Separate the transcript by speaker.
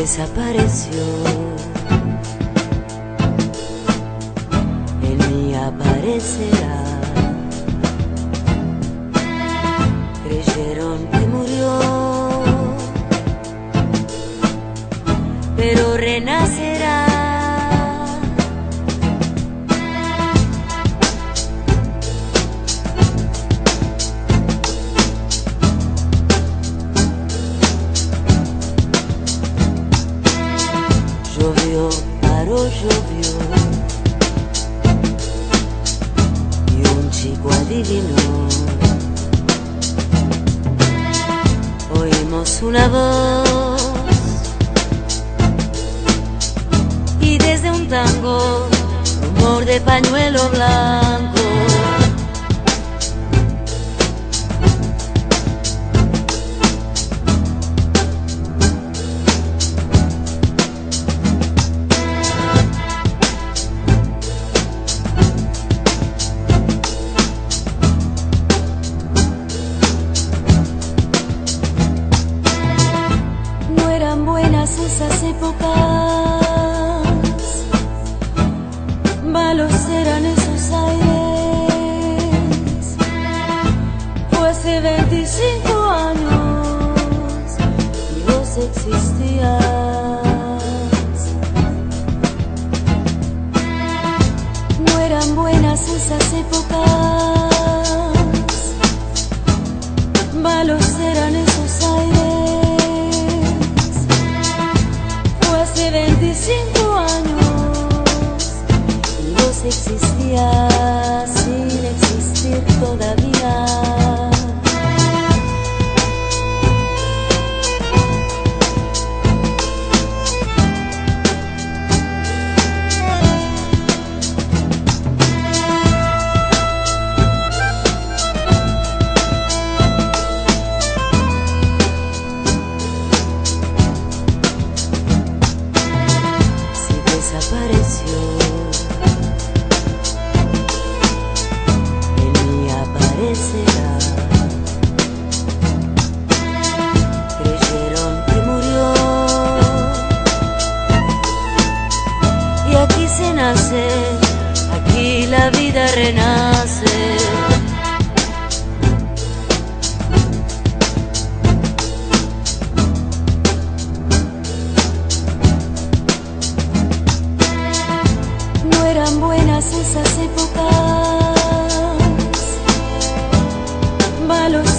Speaker 1: desapareció, en mí aparecerá. Creyeron que murió, pero renacerá. Llovió, paró, llovió, y un chico adivinó. Oímos una voz y desde un tango, rumor de pañuelo blanco. Esas épocas, malos eran esos aires. Fue hace 25 años y vos existías. No eran buenas esas épocas, malos eran esos aires. Hace 25 años y vos existías sin existir todavía. Desapareció, en mí aparecerá. Creyeron que murió, y aquí se nace, aquí la vida renace. Eran buenas esas épocas, malos